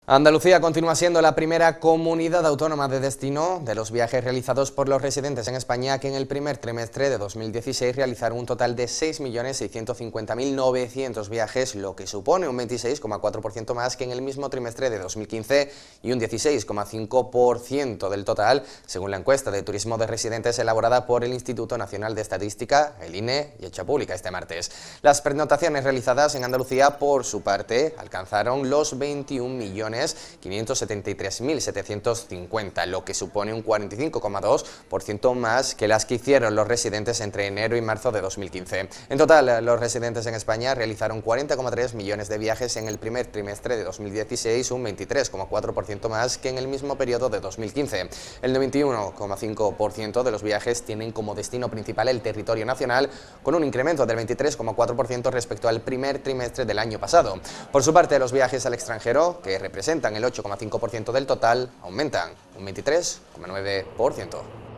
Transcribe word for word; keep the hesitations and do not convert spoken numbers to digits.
Andalucía continúa siendo la primera comunidad autónoma de destino de los viajes realizados por los residentes en España, que en el primer trimestre de dos mil dieciséis realizaron un total de seis millones seiscientos cincuenta mil novecientos viajes, lo que supone un veintiséis coma cuatro por ciento más que en el mismo trimestre de dos mil quince y un dieciséis coma cinco por ciento del total, según la encuesta de turismo de residentes elaborada por el Instituto Nacional de Estadística, el I N E, y hecha pública este martes. Las pernoctaciones realizadas en Andalucía, por su parte, alcanzaron los veintiún millones quinientos setenta y tres mil setecientos cincuenta, lo que supone un cuarenta y cinco coma dos por ciento más que las que hicieron los residentes entre enero y marzo de dos mil quince. En total, los residentes en España realizaron cuarenta coma tres millones de viajes en el primer trimestre de dos mil dieciséis, un veintitrés coma cuatro por ciento más que en el mismo periodo de dos mil quince. El noventa y uno coma cinco por ciento de los viajes tienen como destino principal el territorio nacional, con un incremento del veintitrés coma cuatro por ciento respecto al primer trimestre del año pasado. Por su parte, los viajes al extranjero, que representan el ocho coma cinco por ciento del total, aumentan un veintitrés coma nueve por ciento.